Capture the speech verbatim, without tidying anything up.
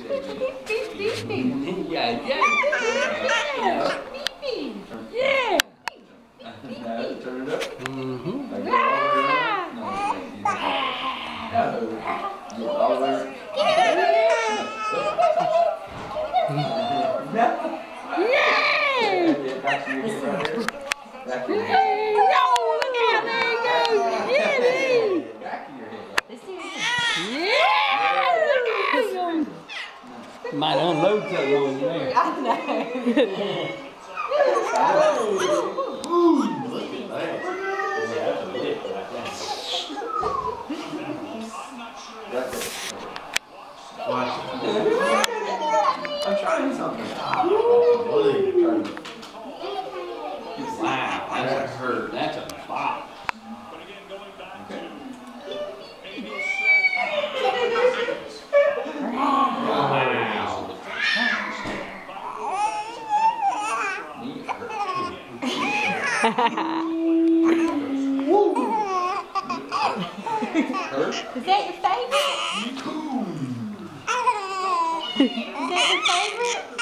Yeah, yeah. Yeah. Now turn it up. Mm-hmm. Like go all the way around. No, no, you all the way around. No. Yeah. Back to your head right there. Back to your head. No, look out, there you go. Yeah, back to your head. Yeah. Might unload something on you there. I know. Ooh, look at that. Yeah, that's a lick right there. Right there. Watch it. I'm trying something. Wow, that's a hurt. That's a flop. Is that your favorite? Is that your favorite?